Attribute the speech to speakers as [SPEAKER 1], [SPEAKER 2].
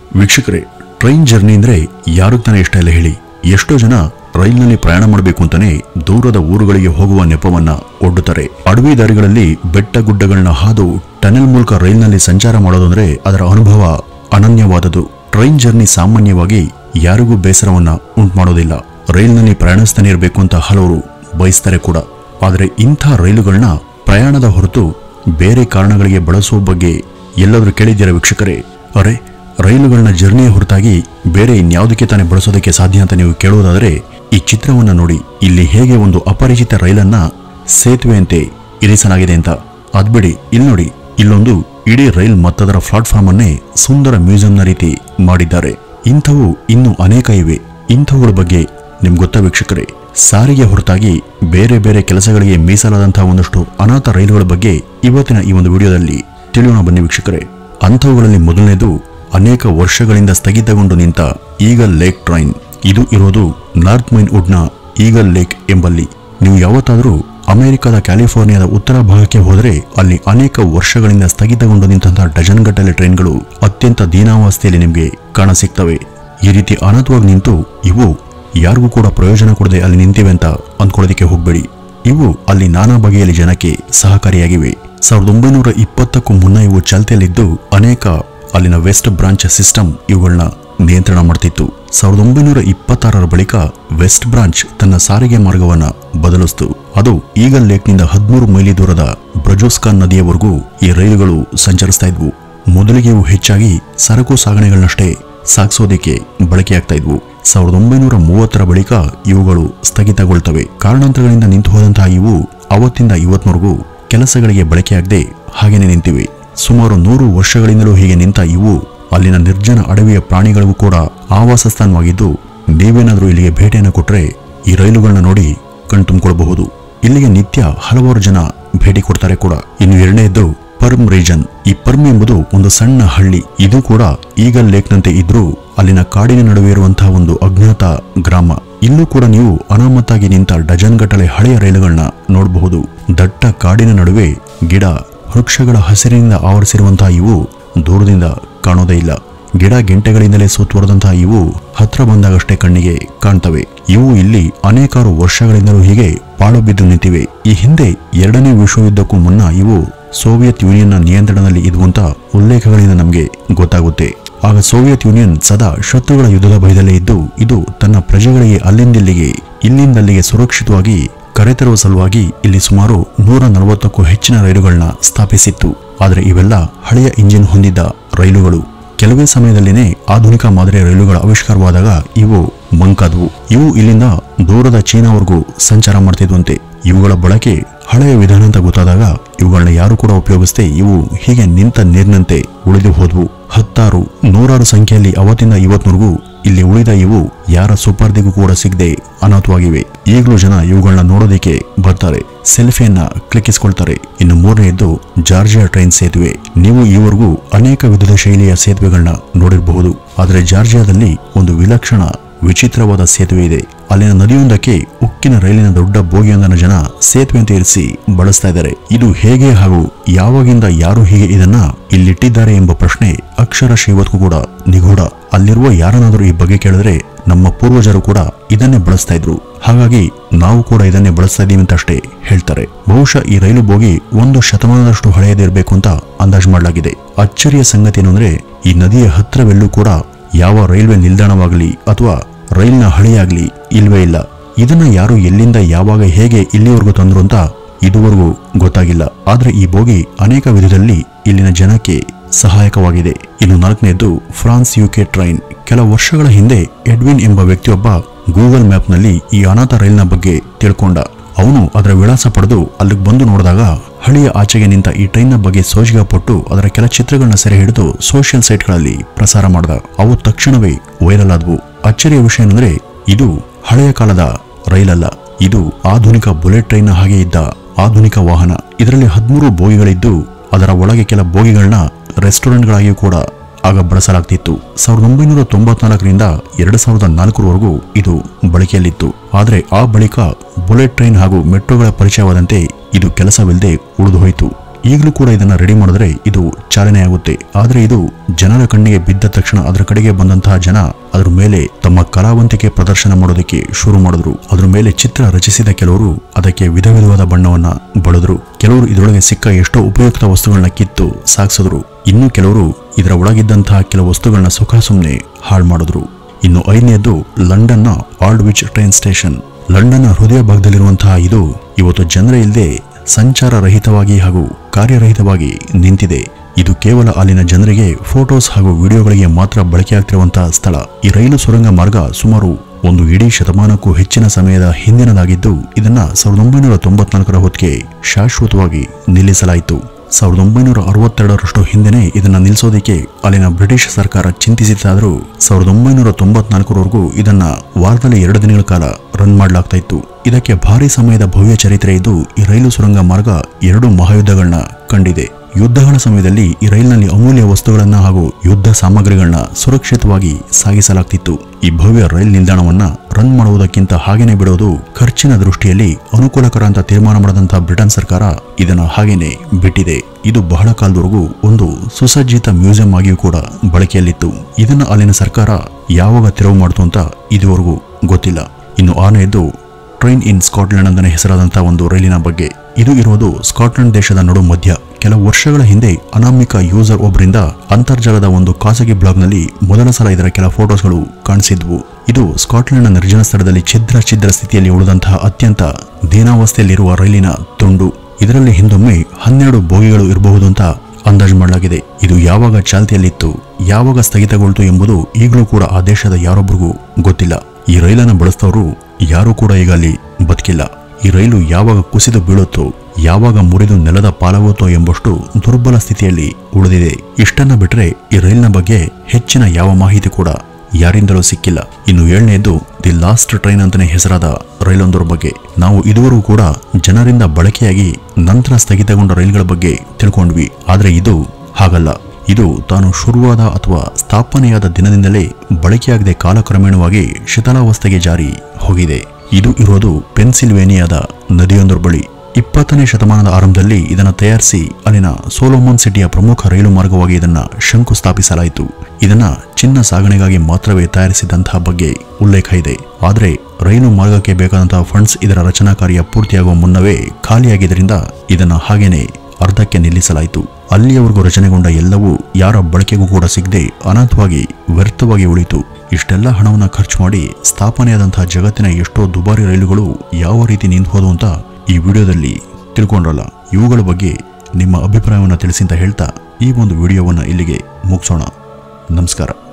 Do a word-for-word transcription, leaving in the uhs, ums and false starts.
[SPEAKER 1] ವೀಕ್ಷಕರೇ, train journey ಅಂದ್ರೆ ಯಾರು ತಾನೇ ಇಷ್ಟ ಇಲ್ಲ ಹೇಳಿ. ಎಷ್ಟೋ ಜನ ರೈಲ್ನಲ್ಲಿ ಪ್ರಯಾಣ ಮಾಡಬೇಕು ಅಂತಾನೆ ದೂರದ ಊರುಗಳಿಗೆ ಹೋಗುವ ನೆಪವನ್ನ ಒಡ್ಡುತ್ತಾರೆ. ಅಡವಿ ದಾರಿಗಳಲ್ಲಿ ಬೆಟ್ಟ ಗುಡ್ಡಗಳನ್ನ ಹಾದು ಟನೆಲ್ ಮೂಲಕ ರೈಲ್ನಲ್ಲಿ ಸಂಚಾರ ಮಾಡೋದಂದ್ರೆ ಅದರ ಅನುಭವ ಅನನ್ಯವಾದದ್ದು. ಟ್ರೈನ್ ಜರ್ನಿ ಸಾಮಾನ್ಯವಾಗಿ ಯಾರಿಗೂ ಬೇಸರವನ್ನ ಉಂಟು ಮಾಡೋದಿಲ್ಲ. ರೈಲ್ನಲ್ಲಿ ಪ್ರಯಾಣಿಸ್ತಾನೆ ಇರಬೇಕು ಅಂತ ಹಲವರು ಬಯಸ್ತಾರೆ ಕೂಡ. ಆದರೆ ಇಂಥ ರೈಲುಗಳನ್ನ ಪ್ರಯಾಣದ ಹೊರತು ಬೇರೆ ಕಾರಣಗಳಿಗೆ ಬಳಸುವ ಬಗ್ಗೆ ಎಲ್ಲಾದ್ರೂ ಕೇಳಿದ್ದೀರಾ ವೀಕ್ಷಕರೇ? ಅರೆ, ರೈಲುಗಳನ್ನ ಜರ್ನಿಯ ಹೊರತಾಗಿ ಬೇರೆ ಇನ್ಯಾವುದಕ್ಕೆ ತಾನೇ ಬಳಸೋದಕ್ಕೆ ಸಾಧ್ಯ ಅಂತ ನೀವು ಕೇಳುವುದಾದರೆ ಈ ಚಿತ್ರವನ್ನ ನೋಡಿ. ಇಲ್ಲಿ ಹೇಗೆ ಒಂದು ಅಪರಿಚಿತ ರೈಲನ್ನ ಸೇತುವೆಯಂತೆ ಇರಿಸಲಾಗಿದೆ ಅಂತ. ಅದ್ಬಿಡಿ, ಇಲ್ಲಿ ನೋಡಿ, ಇಲ್ಲೊಂದು ಇಡೀ ರೈಲ್ ಮತ್ತದರ ಪ್ಲಾಟ್ಫಾರ್ಮ್ ಅನ್ನೇ ಸುಂದರ ಮ್ಯೂಸಿಯಂನ ರೀತಿ ಮಾಡಿದ್ದಾರೆ. ಇಂಥವು ಇನ್ನೂ ಅನೇಕ ಇವೆ. ಇಂಥವುಗಳ ಬಗ್ಗೆ ನಿಮ್ಗೆ ಗೊತ್ತಾ ವೀಕ್ಷಕರೇ? ಸಾರಿಗೆ ಹೊರತಾಗಿ ಬೇರೆ ಬೇರೆ ಕೆಲಸಗಳಿಗೆ ಮೀಸಲಾದಂತಹ ಒಂದಷ್ಟು ಅನಾಥ ರೈಲುಗಳ ಬಗ್ಗೆ ಇವತ್ತಿನ ಈ ಒಂದು ವಿಡಿಯೋದಲ್ಲಿ ತಿಳಿಯೋಣ ಬನ್ನಿ ವೀಕ್ಷಕರೇ. ಅಂಥವುಗಳಲ್ಲಿ ಮೊದಲನೇದು ಅನೇಕ ವರ್ಷಗಳಿಂದ ಸ್ಥಗಿತಗೊಂಡು ನಿಂತ ಈಗಲ್ ಲೇಕ್ ಟ್ರೈನ್. ಇದು ಇರೋದು ನಾರ್ತ್ ಮೈನ್ ವುಡ್ನ ಈಗಲ್ ಲೇಕ್ ಎಂಬಲ್ಲಿ. ನೀವು ಯಾವತ್ತಾದರೂ ಅಮೆರಿಕದ ಕ್ಯಾಲಿಫೋರ್ನಿಯಾದ ಉತ್ತರ ಭಾಗಕ್ಕೆ ಹೋದರೆ ಅಲ್ಲಿ ಅನೇಕ ವರ್ಷಗಳಿಂದ ಸ್ಥಗಿತಗೊಂಡು ನಿಂತಹ ಡಜನ್ ಗಟ್ಟಲೆ ಟ್ರೈನ್ಗಳು ಅತ್ಯಂತ ದೀನಾವಸ್ಥೆಯಲ್ಲಿ ನಿಮಗೆ ಕಾಣಸಿಗ್ತವೆ. ಈ ರೀತಿ ಅನಾಥವಾಗಿ ನಿಂತು ಇವು ಯಾರಿಗೂ ಕೂಡ ಪ್ರಯೋಜನ ಕೊಡದೆ ಅಲ್ಲಿ ನಿಂತಿವೆ ಅಂತ ಅಂದ್ಕೊಳ್ಳೋದಕ್ಕೆ ಹೋಗಬೇಡಿ. ಇವು ಅಲ್ಲಿ ನಾನಾ ಬಗೆಯಲ್ಲಿ ಜನಕ್ಕೆ ಸಹಕಾರಿಯಾಗಿವೆ. ಸಾವಿರದ ಒಂಬೈನೂರ ಇಪ್ಪತ್ತಕ್ಕೂ ಮುನ್ನ ಇವು ಚಾಲ್ತಿಯಲ್ಲಿದ್ದು ಅನೇಕ ಅಲ್ಲಿನ ವೆಸ್ಟ್ ಬ್ರಾಂಚ್ ಸಿಸ್ಟಮ್ ಇವುಗಳನ್ನ ನಿಯಂತ್ರಣ ಮಾಡ್ತಿತ್ತು. ಸಾವಿರದ ಒಂಬೈನೂರ ಇಪ್ಪತ್ತಾರರ ಬಳಿಕ ವೆಸ್ಟ್ ಬ್ರಾಂಚ್ ತನ್ನ ಸಾರಿಗೆ ಮಾರ್ಗವನ್ನ ಬದಲಿಸಿತು. ಅದು ಈಗಲ್ ಲೇಕ್ನಿಂದ ಹದಿಮೂರು ಮೈಲಿ ದೂರದ ಬ್ರಜೋಸ್ಕಾನ್ ನದಿಯವರೆಗೂ ಈ ರೈಲುಗಳು ಸಂಚರಿಸ್ತಾ ಇದ್ವು. ಮೊದಲಿಗೆ ಇವು ಹೆಚ್ಚಾಗಿ ಸರಕು ಸಾಗಣೆಗಳನ್ನಷ್ಟೇ ಸಾಗಿಸೋದಕ್ಕೆ ಬಳಕೆಯಾಗ್ತಾ ಇದ್ವು. ಸಾವಿರದ ಒಂಬೈನೂರ ಮೂವತ್ತರ ಬಳಿಕ ಇವುಗಳು ಸ್ಥಗಿತಗೊಳ್ತವೆ. ಕಾರಣಾಂತರಗಳಿಂದ ನಿಂತು ಹೋದಂತಹ ಇವು ಅವತ್ತಿಂದ ಇವತ್ತಿನವರೆಗೂ ಕೆಲಸಗಳಿಗೆ ಬಳಕೆಯಾಗದೆ ಹಾಗೇನೆ ನಿಂತಿವೆ. ಸುಮಾರು ನೂರು ವರ್ಷಗಳಿಂದಲೂ ಹೀಗೆ ನಿಂತ ಇವು ಅಲ್ಲಿನ ನಿರ್ಜನ ಅಡವಿಯ ಪ್ರಾಣಿಗಳಿಗೂ ಕೂಡ ಆವಾಸ ಸ್ಥಾನವಾಗಿದ್ದು, ನೀವೇನಾದರೂ ಇಲ್ಲಿಗೆ ಭೇಟಿಯನ್ನು ಕೊಟ್ಟರೆ ಈ ರೈಲುಗಳನ್ನ ನೋಡಿ ಕಣ್ತುಂಬಿಕೊಳ್ಳಬಹುದು. ಇಲ್ಲಿಗೆ ನಿತ್ಯ ಹಲವಾರು ಜನ ಭೇಟಿ ಕೊಡ್ತಾರೆ ಕೂಡ. ಇನ್ನು ಎರಡನೇದ್ದು ಪರ್ಮ್ ರೀಜನ್. ಈ ಪರ್ಮ್ ಎಂಬುದು ಒಂದು ಸಣ್ಣ ಹಳ್ಳಿ. ಇದು ಕೂಡ ಈಗಲ್ ಲೇಕ್ನಂತೆ ಇದ್ರೂ ಅಲ್ಲಿನ ಕಾಡಿನ ನಡುವೆ ಇರುವಂತಹ ಒಂದು ಅಜ್ಞಾತ ಗ್ರಾಮ. ಇಲ್ಲೂ ಕೂಡ ನೀವು ಅನಾಮತ್ತಾಗಿ ನಿಂತ ಡಜನ್ ಗಟ್ಟಲೆ ಹಳೆಯ ರೈಲುಗಳನ್ನ ನೋಡಬಹುದು. ದಟ್ಟ ಕಾಡಿನ ನಡುವೆ ಗಿಡ ವೃಕ್ಷಗಳ ಹಸಿರಿನಿಂದ ಆವರಿಸಿರುವಂತಹ ಇವು ದೂರದಿಂದ ಕಾಣೋದೇ ಇಲ್ಲ. ಗಿಡ ಗೆಂಟೆಗಳಿಂದಲೇ ಸುತ್ತುವರೆದಂತಹ ಇವು ಹತ್ರ ಬಂದಾಗಷ್ಟೇ ಕಣ್ಣಿಗೆ ಕಾಣ್ತವೆ. ಇವು ಇಲ್ಲಿ ಅನೇಕಾರು ವರ್ಷಗಳಿಂದಲೂ ಹೀಗೆ ಪಾಳು ಬಿದ್ದು ನಿಂತಿವೆ. ಈ ಹಿಂದೆ ಎರಡನೇ ವಿಶ್ವಯುದ್ಧಕ್ಕೂ ಮುನ್ನ ಇವು ಸೋವಿಯತ್ ಯೂನಿಯನ್ನ ನಿಯಂತ್ರಣದಲ್ಲಿ ಇರುವಂತ ಉಲ್ಲೇಖಗಳಿಂದ ನಮಗೆ ಗೊತ್ತಾಗುತ್ತೆ. ಆಗ ಸೋವಿಯತ್ ಯೂನಿಯನ್ ಸದಾ ಶತ್ರುಗಳ ಯುದ್ಧದ ಭಯದಲ್ಲೇ ಇದ್ದು ಇದು ತನ್ನ ಪ್ರಜೆಗಳಿಗೆ ಅಲ್ಲಿಂದಿಲ್ಲಿಗೆ ಇಲ್ಲಿಂದಲ್ಲಿಗೆ ಸುರಕ್ಷಿತವಾಗಿ ಕರೆತರುವ ಸಲುವಾಗಿ ಇಲ್ಲಿ ಸುಮಾರು ನೂರ ನಲವತ್ತಕ್ಕೂ ಹೆಚ್ಚಿನ ರೈಲುಗಳನ್ನ ಸ್ಥಾಪಿಸಿತ್ತು. ಆದರೆ ಇವೆಲ್ಲ ಹಳೆಯ ಇಂಜಿನ್ ಹೊಂದಿದ್ದ ರೈಲುಗಳು. ಕೆಲವೇ ಸಮಯದಲ್ಲಿನೇ ಆಧುನಿಕ ಮಾದರಿಯ ರೈಲುಗಳ ಆವಿಷ್ಕಾರವಾದಾಗ ಇವು ಮಂಕಾದವು. ಇವು ಇಲ್ಲಿಂದ ದೂರದ ಚೀನಾವರೆಗೂ ಸಂಚಾರ ಮಾಡ್ತಿದ್ವಂತೆ. ಇವುಗಳ ಬಳಕೆ ಹಳೆಯ ವಿಧಾನ ಅಂತ ಗೊತ್ತಾದಾಗ ಇವುಗಳನ್ನ ಯಾರು ಕೂಡ ಉಪಯೋಗಿಸದೆ ಇವು ಹೀಗೆ ನಿಂತ ನೀರಿನಂತೆ ಉಳಿದು ಹೋದ್ವು. ಹತ್ತಾರು ನೂರಾರು ಸಂಖ್ಯೆಯಲ್ಲಿ ಅವತ್ತಿಂದ ಇವತ್ತಿನವರೆಗೂ ಇಲ್ಲಿ ಉಳಿದ ಇವು ಯಾರ ಸುಪರ್ದಿಗೂ ಕೂಡ ಸಿಗದೆ ಅನಾಥವಾಗಿವೆ. ಈಗಲೂ ಜನ ಇವುಗಳನ್ನ ನೋಡೋದಕ್ಕೆ ಬರ್ತಾರೆ, ಸೆಲ್ಫಿಯನ್ನ ಕ್ಲಿಕ್ಕಿಸ್ಕೊಳ್ತಾರೆ. ಇನ್ನು ಮೂರನೆಯದ್ದು ಜಾರ್ಜಿಯಾ ಟ್ರೈನ್ ಸೇತುವೆ. ನೀವು ಈವರೆಗೂ ಅನೇಕ ವಿಧದ ಶೈಲಿಯ ಸೇತುವೆಗಳನ್ನ ನೋಡಿರಬಹುದು. ಆದರೆ ಜಾರ್ಜಿಯಾದಲ್ಲಿ ಒಂದು ವಿಲಕ್ಷಣ ವಿಚಿತ್ರವಾದ ಸೇತುವೆ ಇದೆ. ಅಲ್ಲಿನ ನದಿಯೊಂದಕ್ಕೆ ಉಕ್ಕಿನ ರೈಲಿನ ದೊಡ್ಡ ಬೋಗಿಯೊಂದನ್ನು ಜನ ಸೇತುವೆಯಂತೆ ಇರಿಸಿ ಬಳಸ್ತಾ ಇದ್ದಾರೆ. ಇದು ಹೇಗೆ ಹಾಗೂ ಯಾವಾಗಿಂದ ಯಾರು ಹೀಗೆ ಇದನ್ನ ಇಲ್ಲಿಟ್ಟಿದ್ದಾರೆ ಎಂಬ ಪ್ರಶ್ನೆ ಅಕ್ಷರಶಃ ಇವತ್ತಿಗೂ ಕೂಡ ನಿಗೂಢ. ಅಲ್ಲಿರುವ ಯಾರನ್ನಾದರೂ ಈ ಬಗ್ಗೆ ಕೇಳಿದ್ರೆ ನಮ್ಮ ಪೂರ್ವಜರು ಕೂಡ ಇದನ್ನೇ ಬಳಸ್ತಾ ಇದ್ರು, ಹಾಗಾಗಿ ನಾವು ಕೂಡ ಇದನ್ನೇ ಬಳಸ್ತಾ ಇದೀವಿ ಅಂತ ಅಷ್ಟೇ ಹೇಳ್ತಾರೆ. ಬಹುಶಃ ಈ ರೈಲು ಬೋಗಿ ಒಂದು ಶತಮಾನದಷ್ಟು ಹಳೆಯದಿರಬೇಕು ಅಂತ ಅಂದಾಜು ಮಾಡಲಾಗಿದೆ. ಅಚ್ಚರಿಯ ಸಂಗತಿ ಏನಂದ್ರೆ ಈ ನದಿಯ ಹತ್ರವೆಲ್ಲೂ ಕೂಡ ಯಾವ ರೈಲ್ವೆ ನಿಲ್ದಾಣವಾಗಲಿ ಅಥವಾ ರೈಲ್ನ ಹಳಿಯಾಗ್ಲಿ ಇಲ್ವೇ ಇಲ್ಲ. ಇದನ್ನ ಯಾರು ಎಲ್ಲಿಂದ ಯಾವಾಗ ಹೇಗೆ ಇಲ್ಲಿವರೆಗೂ ತಂದ್ರು ಅಂತ ಇದುವರೆಗೂ ಗೊತ್ತಾಗಿಲ್ಲ. ಆದ್ರೆ ಈ ಬೋಗಿ ಅನೇಕ ವಿಧದಲ್ಲಿ ಇಲ್ಲಿನ ಜನಕ್ಕೆ ಸಹಾಯಕವಾಗಿದೆ. ಇನ್ನು ನಾಲ್ಕನೇದು ಫ್ರಾನ್ಸ್ ಯುಕೆ ಟ್ರೈನ್. ಕೆಲ ವರ್ಷಗಳ ಹಿಂದೆ ಎಡ್ವಿನ್ ಎಂಬ ವ್ಯಕ್ತಿಯೊಬ್ಬ ಗೂಗಲ್ ಮ್ಯಾಪ್ ನಲ್ಲಿ ಈ ಅನಾಥ ರೈಲ್ನ ಬಗ್ಗೆ ತಿಳ್ಕೊಂಡ. ಅವನು ಅದರ ವಿಳಾಸ ಪಡೆದು ಅಲ್ಲಿಗೆ ಬಂದು ನೋಡಿದಾಗ ಹಳಿಯ ಆಚೆಗೆ ನಿಂತ ಈ ಟ್ರೈನ್ನ ಬಗ್ಗೆ ಸೋಜಿಗ ಪಟ್ಟು ಅದರ ಕೆಲ ಚಿತ್ರಗಳನ್ನ ಸೆರೆ ಹಿಡಿದು ಸೋಷಿಯಲ್ ಸೈಟ್ಗಳಲ್ಲಿ ಪ್ರಸಾರ ಮಾಡಿದ. ಅವು ತಕ್ಷಣವೇ ವೈರಲ್ ಆದವು. ಅಚ್ಚರಿಯ ವಿಷಯ ಏನಂದ್ರೆ ಇದು ಹಳೆಯ ಕಾಲದ ರೈಲಲ್ಲ, ಇದು ಆಧುನಿಕ ಬುಲೆಟ್ ಟ್ರೈನ್ ಹಾಗೆ ಇದ್ದ ಆಧುನಿಕ ವಾಹನ. ಇದರಲ್ಲಿ ಹದಿಮೂರು ಬೋಗಿಗಳಿದ್ದು ಅದರ ಒಳಗೆ ಕೆಲ ಬೋಗಿಗಳನ್ನ ರೆಸ್ಟೋರೆಂಟ್ಗಳಾಗಿಯೂ ಕೂಡ ಆಗ ಬಳಸಲಾಗ್ತಿತ್ತು. ಸಾವಿರದ ಒಂಬೈನೂರ ತೊಂಬತ್ನಾಲ್ಕರಿಂದ ಎರಡು ಸಾವಿರದ ನಾಲ್ಕರವರೆಗೂ ಇದು ಬಳಕೆಯಲ್ಲಿತ್ತು. ಆದರೆ ಆ ಬಳಿಕ ಬುಲೆಟ್ ಟ್ರೈನ್ ಹಾಗೂ ಮೆಟ್ರೋಗಳ ಪರಿಚಯವಾದಂತೆ ಇದು ಕೆಲಸವಿಲ್ಲದೆ ಉಳಿದು ಹೋಯಿತು. ಈಗಲೂ ಕೂಡ ಇದನ್ನ ರೆಡಿ ಮಾಡಿದ್ರೆ ಇದು ಚಾಲನೆ ಆಗುತ್ತೆ. ಆದ್ರೆ ಇದು ಜನರ ಕಣ್ಣಿಗೆ ಬಿದ್ದ ತಕ್ಷಣ ಅದರ ಕಡೆಗೆ ಬಂದಂತಹ ಜನ ಅದ್ರ ಮೇಲೆ ತಮ್ಮ ಕಲಾವಂತಿಕೆ ಪ್ರದರ್ಶನ ಮಾಡೋದಕ್ಕೆ ಶುರು ಮಾಡಿದ್ರು. ಅದ್ರ ಮೇಲೆ ಚಿತ್ರ ರಚಿಸಿದ ಕೆಲವರು ಅದಕ್ಕೆ ವಿಧ ವಿಧವಾದ ಬಣ್ಣವನ್ನ ಬಳದ್ರು. ಕೆಲವರು ಇದರೊಳಗೆ ಸಿಕ್ಕ ಎಷ್ಟೋ ಉಪಯುಕ್ತ ವಸ್ತುಗಳನ್ನ ಕಿತ್ತು ಸಾಗಿಸಿದ್ರು. ಇನ್ನು ಕೆಲವರು ಇದರ ಒಳಗಿದ್ದಂತಹ ಕೆಲ ವಸ್ತುಗಳನ್ನ ಸುಖ ಸುಮ್ಮನೆ ಹಾಳು ಮಾಡಿದ್ರು. ಇನ್ನು ಐದನೇದ್ದು ಲಂಡನ್ನ ಆಲ್ಡ್ವಿಚ್ ಟ್ರೈನ್ ಸ್ಟೇಷನ್. ಲಂಡನ್ನ ಹೃದಯ ಭಾಗದಲ್ಲಿರುವಂತಹ ಇದು ಇವತ್ತು ಜನರೇ ಇಲ್ಲದೆ ಸಂಚಾರ ರಹಿತವಾಗಿ ಹಾಗೂ ಕಾರ್ಯರಹಿತವಾಗಿ ನಿಂತಿದೆ. ಇದು ಕೇವಲ ಅಲ್ಲಿನ ಜನರಿಗೆ ಫೋಟೋಸ್ ಹಾಗೂ ವಿಡಿಯೋಗಳಿಗೆ ಮಾತ್ರ ಬಳಕೆಯಾಗ್ತಿರುವಂತಹ ಸ್ಥಳ. ಈ ರೈಲು ಸುರಂಗ ಮಾರ್ಗ ಸುಮಾರು ಒಂದು ಇಡೀ ಶತಮಾನಕ್ಕೂ ಹೆಚ್ಚಿನ ಸಮಯದ ಹಿಂದಿನದಾಗಿದ್ದು ಇದನ್ನ ಸಾವಿರದ ಒಂಬೈನೂರ ತೊಂಬತ್ನಾಲ್ಕರ ಹೊತ್ತಿಗೆ ಶಾಶ್ವತವಾಗಿ ನಿಲ್ಲಿಸಲಾಯಿತು. ಸಾವಿರದ ಒಂಬೈನೂರ ಅರವತ್ತೆರಡರಷ್ಟು ಹಿಂದೆನೆ ಇದನ್ನ ನಿಲ್ಲಿಸೋದಕ್ಕೆ ಅಲ್ಲಿನ ಬ್ರಿಟಿಷ್ ಸರ್ಕಾರ ಚಿಂತಿಸಿತ್ತಾದರೂ ಸಾವಿರದ ಒಂಬೈನೂರ ತೊಂಬತ್ನಾಲ್ಕರವರೆಗೂ ಇದನ್ನ ವಾರದಲ್ಲಿ ಎರಡು ದಿನಗಳ ಕಾಲ ರನ್ ಮಾಡಲಾಗ್ತಾ ಇತ್ತು. ಇದಕ್ಕೆ ಭಾರಿ ಸಮಯದ ಭವ್ಯ ಚರಿತ್ರೆ ಇದ್ದು ಈ ರೈಲು ಸುರಂಗ ಮಾರ್ಗ ಎರಡು ಮಹಾಯುದ್ಧಗಳನ್ನ ಕಂಡಿದೆ. ಯುದ್ಧಗಳ ಸಮಯದಲ್ಲಿ ಈ ರೈಲಿನಲ್ಲಿ ಅಮೂಲ್ಯ ವಸ್ತುಗಳನ್ನ ಹಾಗೂ ಯುದ್ಧ ಸಾಮಗ್ರಿಗಳನ್ನ ಸುರಕ್ಷಿತವಾಗಿ ಸಾಗಿಸಲಾಗ್ತಿತ್ತು. ಈ ಭವ್ಯ ರೈಲ್ ನಿಲ್ದಾಣವನ್ನ ರನ್ ಮಾಡುವುದಕ್ಕಿಂತ ಹಾಗೇನೆ ಬಿಡೋದು ಖರ್ಚಿನ ದೃಷ್ಟಿಯಲ್ಲಿ ಅನುಕೂಲಕರ ಅಂತ ತೀರ್ಮಾನ ಮಾಡಿದಂತಹ ಬ್ರಿಟನ್ ಸರ್ಕಾರ ಇದನ್ನ ಹಾಗೇನೆ ಬಿಟ್ಟಿದೆ. ಇದು ಬಹಳ ಕಾಲದವರೆಗೂ ಒಂದು ಸುಸಜ್ಜಿತ ಮ್ಯೂಸಿಯಂ ಆಗಿಯೂ ಕೂಡ ಬಳಕೆಯಲ್ಲಿತ್ತು. ಇದನ್ನ ಅಲ್ಲಿನ ಸರ್ಕಾರ ಯಾವಾಗ ತೆರವು ಮಾಡಿತು ಅಂತ ಇದುವರೆಗೂ ಗೊತ್ತಿಲ್ಲ. ಇನ್ನು ಆನೆಯದ್ದು ಟ್ರೈನ್ ಇನ್ ಸ್ಕಾಟ್ಲೆಂಡ್ ಅಂತಾನೆ ಹೆಸರಾದಂತಹ ಒಂದು ರೈಲಿನ ಬಗ್ಗೆ. ಇದು ಇರೋದು ಸ್ಕಾಟ್ಲೆಂಡ್ ದೇಶದ ನಡು ಮಧ್ಯ. ಕೆಲವು ವರ್ಷಗಳ ಹಿಂದೆ ಅನಾಮಿಕ ಯೂಸರ್ ಒಬ್ಬರಿಂದ ಅಂತರ್ಜಾಲದ ಒಂದು ಖಾಸಗಿ ಬ್ಲಾಗ್ನಲ್ಲಿ ಮೊದಲ ಸಲ ಇದರ ಕೆಲ ಫೋಟೋಸ್ಗಳು ಕಾಣಿಸಿದ್ವು. ಇದು ಸ್ಕಾಟ್ಲೆಂಡ್ನ ನಿರ್ಜನ ಸ್ಥಳದಲ್ಲಿ ಛಿದ್ರ ಛಿದ್ರ ಸ್ಥಿತಿಯಲ್ಲಿ ಉಳಿದಂತಹ ಅತ್ಯಂತ ದೀನಾವಸ್ಥೆಯಲ್ಲಿರುವ ರೈಲಿನ ತುಂಡು. ಇದರಲ್ಲಿ ಹಿಂದೊಮ್ಮೆ ಹನ್ನೆರಡು ಬೋಗಿಗಳು ಇರಬಹುದು ಅಂತ ಅಂದಾಜು ಮಾಡಲಾಗಿದೆ. ಇದು ಯಾವಾಗ ಚಾಲ್ತಿಯಲ್ಲಿತ್ತು, ಯಾವಾಗ ಸ್ಥಗಿತಗೊಳ್ತು ಎಂಬುದು ಈಗಲೂ ಕೂಡ ಆ ದೇಶದ ಯಾರೊಬ್ಬರಿಗೂ ಗೊತ್ತಿಲ್ಲ. ಈ ರೈಲನ್ನು ಬಳಸಿದವರು ಯಾರೂ ಕೂಡ ಈಗ ಅಲ್ಲಿ ಬದುಕಿಲ್ಲ. ಈ ರೈಲು ಯಾವಾಗ ಕುಸಿದು ಬೀಳುತ್ತೋ, ಯಾವಾಗ ಮುರಿದು ನೆಲದ ಪಾಲಾಗುತ್ತೋ ಎಂಬಷ್ಟು ದುರ್ಬಲ ಸ್ಥಿತಿಯಲ್ಲಿ ಉಳಿದಿದೆ. ಇಷ್ಟನ್ನ ಬಿಟ್ರೆ ಈ ರೈಲಿನ ಬಗ್ಗೆ ಹೆಚ್ಚಿನ ಯಾವ ಮಾಹಿತಿ ಕೂಡ ಯಾರಿಂದಲೂ ಸಿಕ್ಕಿಲ್ಲ. ಇನ್ನು ಏಳನೇದು ದಿ ಲಾಸ್ಟ್ ಟ್ರೈನ್ ಅಂತಾನೆ ಹೆಸರಾದ ರೈಲೊಂದರ ಬಗ್ಗೆ. ನಾವು ಇದುವರೆಗೂ ಕೂಡ ಜನರಿಂದ ಬಳಕೆಯಾಗಿ ನಂತರ ಸ್ಥಗಿತಗೊಂಡ ರೈಲುಗಳ ಬಗ್ಗೆ ತಿಳ್ಕೊಂಡ್ವಿ. ಆದ್ರೆ ಇದು ಹಾಗಲ್ಲ. ಇದು ತಾನು ಶುರುವಾದ ಅಥವಾ ಸ್ಥಾಪನೆಯಾದ ದಿನದಿಂದಲೇ ಬಳಕೆಯಾಗದೆ ಕಾಲಕ್ರಮೇಣವಾಗಿ ಶಿಥಿಲಾವಸ್ಥೆಗೆ ಜಾರಿ ಹೋಗಿದೆ. ಇದು ಇರೋದು ಪೆನ್ಸಿಲ್ವೇನಿಯಾದ ನದಿಯೊಂದರ ಬಳಿ. ಇಪ್ಪತ್ತನೇ ಶತಮಾನದ ಆರಂಭದಲ್ಲಿ ಇದನ್ನು ತಯಾರಿಸಿ ಅಲ್ಲಿನ ಸೋಲೋಮನ್ ಸಿಟಿಯ ಪ್ರಮುಖ ರೈಲು ಮಾರ್ಗವಾಗಿ ಇದನ್ನ ಶಂಕುಸ್ಥಾಪಿಸಲಾಯಿತು. ಇದನ್ನ ಚಿನ್ನ ಸಾಗಣೆಗಾಗಿ ಮಾತ್ರವೇ ತಯಾರಿಸಿದಂತಹ ಬಗ್ಗೆ ಉಲ್ಲೇಖ ಇದೆ. ಆದರೆ ರೈಲು ಮಾರ್ಗಕ್ಕೆ ಬೇಕಾದಂತಹ ಫಂಡ್ಸ್ ಇದರ ರಚನಾ ಕಾರ್ಯ ಪೂರ್ತಿಯಾಗುವ ಮುನ್ನವೇ ಖಾಲಿಯಾಗಿದ್ದರಿಂದ ಇದನ್ನ ಹಾಗೇನೆ ಅರ್ಧಕ್ಕೆ ನಿಲ್ಲಿಸಲಾಯಿತು. ಅಲ್ಲಿಯವರೆಗೂ ರಚನೆಗೊಂಡ ಎಲ್ಲವೂ ಯಾರ ಬಳಕೆಗೂ ಕೂಡ ಸಿಗದೆ ಅನಾಥವಾಗಿ ವ್ಯರ್ಥವಾಗಿ ಉಳಿತು. ಇಷ್ಟೆಲ್ಲ ಹಣವನ್ನು ಖರ್ಚು ಮಾಡಿ ಸ್ಥಾಪನೆಯಾದಂತಹ ಜಗತ್ತಿನ ಎಷ್ಟೋ ದುಬಾರಿ ರೈಲುಗಳು ಯಾವ ರೀತಿ ನಿಂತು ಹೋದವು ಅಂತ ಈ ವಿಡಿಯೋದಲ್ಲಿ ತಿಳ್ಕೊಂಡ್ರಲ್ಲ. ಇವುಗಳ ಬಗ್ಗೆ ನಿಮ್ಮ ಅಭಿಪ್ರಾಯವನ್ನು ತಿಳಿಸಿ ಅಂತ ಹೇಳ್ತಾ ಈ ಒಂದು ವಿಡಿಯೋವನ್ನು ಇಲ್ಲಿಗೆ ಮುಗಿಸೋಣ. ನಮಸ್ಕಾರ.